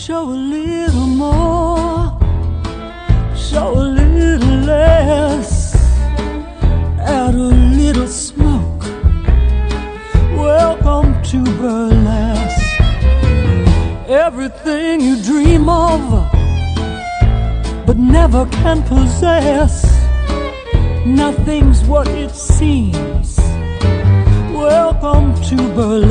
show a little more, show a little less, add a little smoke. Welcome to burlesque. Everything you dream of but never can possess, nothing's what it seems. Welcome to burlesque.